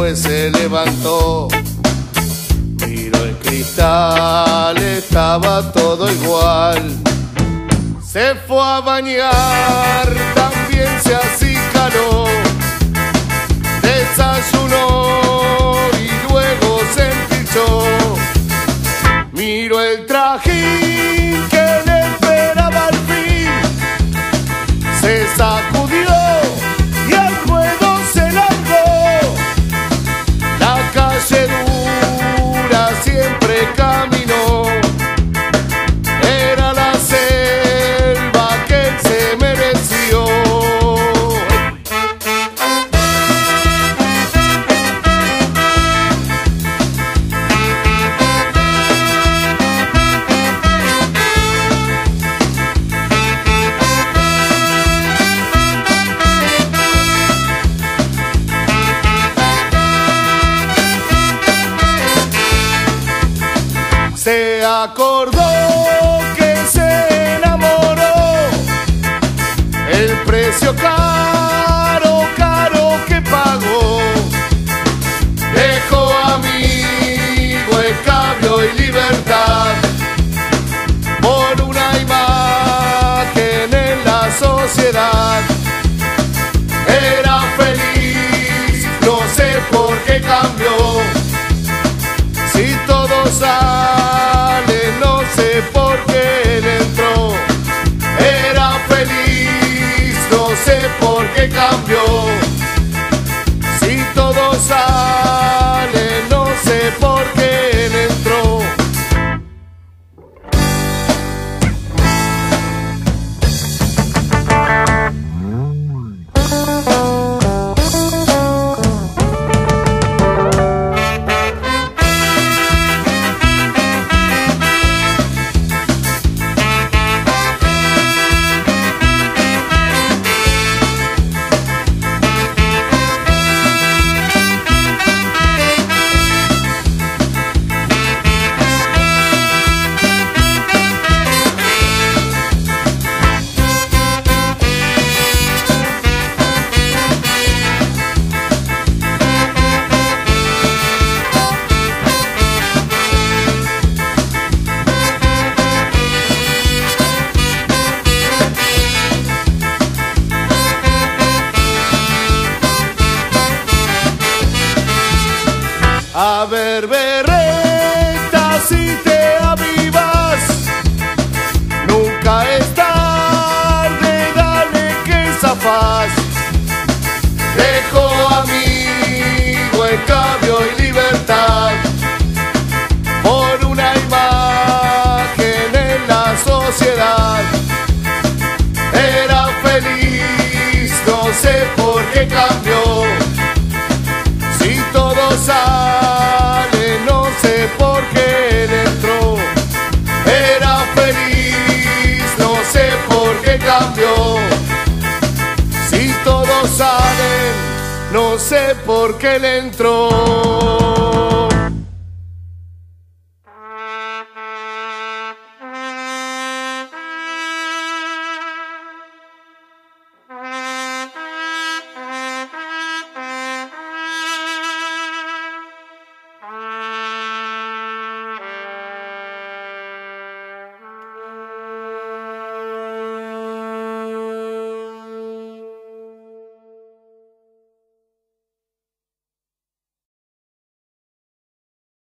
después se levantó. Miró el cristal, estaba todo igual. Se fue a bañar, también se acicaló. Desayunó y luego se empilchó. Miró el trajín que le esperaba al fin. Se sacudió y al ruedo se largó. La calle dura siempre caminó. Era la selva que él se mereció. Se acordó que se enamoró, el precio caro, caro que pagó. Dejó amigo, escabio y libertad por una imagen en la sociedad. Era feliz, no sé por qué cambió. Si todo sale, no sé por qué él entró. Era feliz, no sé por qué cambió. Si todo sale, no sé por qué él entró. A ver, berreta, si te avivas, nunca es tarde, dale que zafás. Dejo amigo, escabio y libertad por una imagen en la sociedad. Era feliz, no sé por qué cambió. Si todo sale, no sé por qué él entró. Era feliz, no sé por qué cambió. Si todos salen, no sé por qué él entró.